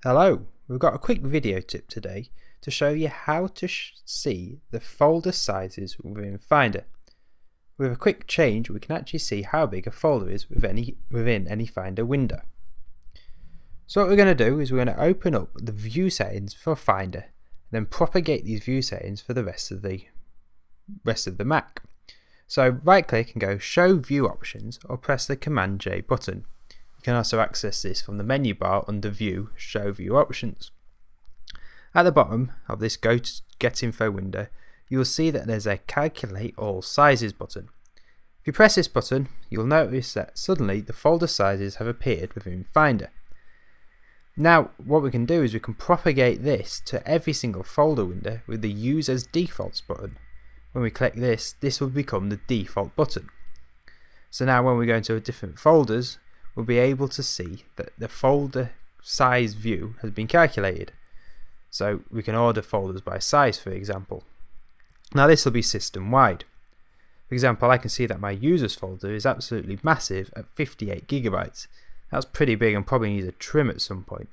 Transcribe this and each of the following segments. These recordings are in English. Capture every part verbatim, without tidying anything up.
Hello, we've got a quick video tip today to show you how to see the folder sizes within Finder. With a quick change we can actually see how big a folder is with any, within any Finder window. So what we're going to do is we're going to open up the view settings for Finder and then propagate these view settings for the rest of the rest of the Mac. So right click and go show view options or press the command J button. You can also access this from the menu bar under view, show view options. At the bottom of this go to get info window you will see that there's a calculate all sizes button. If you press this button you'll notice that suddenly the folder sizes have appeared within Finder. Now what we can do is we can propagate this to every single folder window with the use as defaults button. When we click this, this will become the default button. So now when we go into different folders we'll be able to see that the folder size view has been calculated. So we can order folders by size, for example. Now this will be system wide. For example, I can see that my users folder is absolutely massive at fifty-eight gigabytes. That's pretty big and probably needs a trim at some point.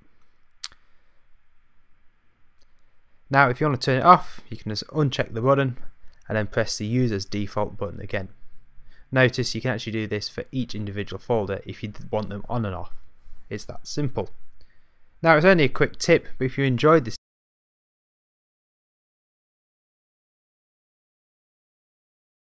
Now if you want to turn it off you can just uncheck the button and then press the users default button again. Notice you can actually do this for each individual folder if you want them on and off. It's that simple. Now it's only a quick tip, but if you enjoyed this